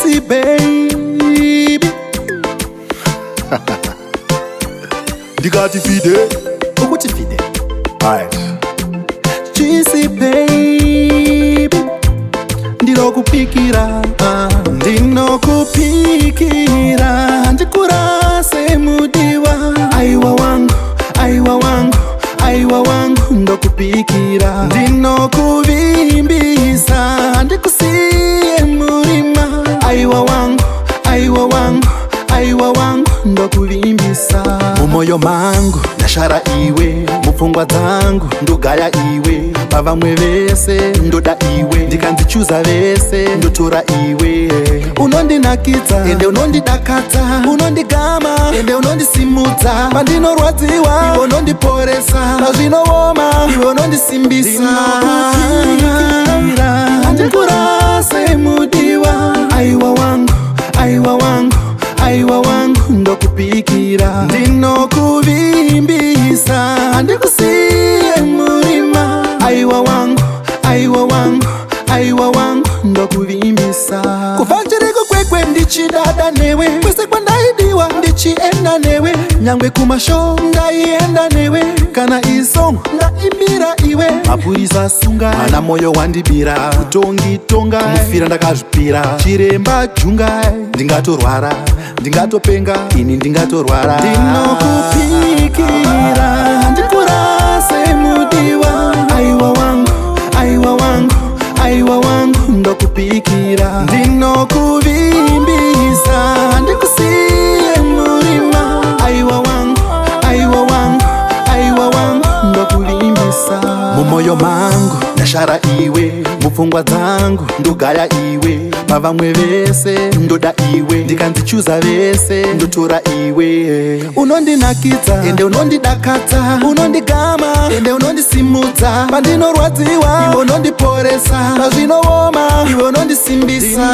Juicy baby. Ndikati Fydale. Ukuthi Fydale. Alright. Juicy baby. Ndinokupikira, ndikurase Mudiwa. Aiwa wangu, aiwa wangu, aiwa wangu, ndokupikira. Ndinokuvimbisa, ndikusiye murima. Aiwa wangu, aiwa wangu, aiwa wangu, ndokuvimbisa. Mumoyo mangu ndashara iwe, mupfungwa dzangu ndogaya iwe. Pavamwe vese ndoda iwe, ndikandichuza vese ndotora iwe. Unondinakidza ende unondidakadza, unondigama ende unondisimudza. Pandinorwadziwa iwe unondiporesa, pazvinooma iwe unondisimbisa. Ndikurase Mudiwa. Aiwa wangu, aiwa wangu, aiwa wangu, ndokupikira. Ndinokuvimbisa, ndikusiye murima. Aiwa wangu, aiwa wangu, aiwa wangu, ndokuvimbisa. Kufanjiriko kwekwe ndichidada newe, kwese kwandaidiwa ndichienda newe. Nyangwe kumasho ndaienda newe, kana isongo ndaimbira iwe. Mapurisa sunga, mana moyo wandibira. Kutongitonga, kumufira ndakazvipira. Chiremba junga, ndingatorwara, ndingatopenga, ini ndingatorwara. Ndinokupikira, ndikurase Mudiwa. Aiwa wangu, aiwa wangu, aiwa wangu, ndokupikira. Ndinokuvimbisa, ndikusiye murima. Aiwa wangu, aiwa wangu, aiwa wangu, ndokuvimbisa. Mumoyo mangu ndashara iwe, mupfungwa dzangu ndogaya iwe. Pavamwe vese ndoda iwe, ndikandichuza vese ndotora iwe. Unondinakidza ende unondidakadza, unondigama ende unondisimudza. Pandinorwadziwa iwe unondiporesa, pazvinooma iwe unondisimbisa.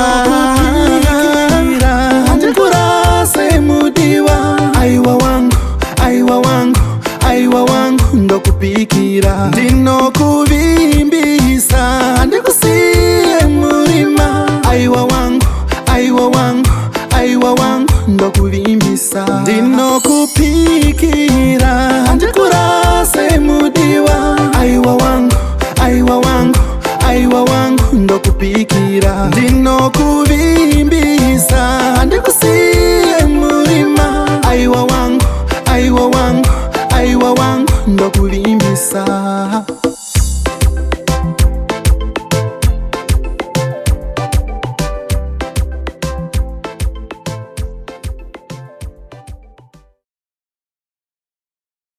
Ndikurase Mudiwa. Aiwa wangu, aiwa wangu, aiwa wangu, ndokupikira. Ndinokuvimbisa, ndikusiye murima. Aiwa wangu, aiwa wangu, aiwa wangu, ndokuvimbisa. Ndinokupikira, ndikurase Mudiwa. Aiwa wangu, aiwa wangu, aiwa wangu, ndokupikira. Ndinokuvimbisa, ndikusiye murima. Aiwa wangu, aiwa wangu, aiwa wangu, ndokuvimbisa.